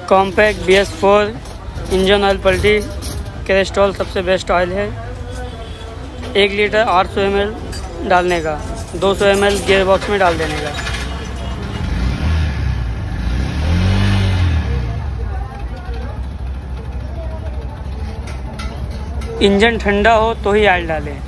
Compact BS4 engine oil पल्टी Castrol सबसे best oil है। 1 लीटर 800 ml डालने का, 200 ml गियर बॉक्स में डाल देने का। इंजन ठंडा हो तो ही ऑयल डालें।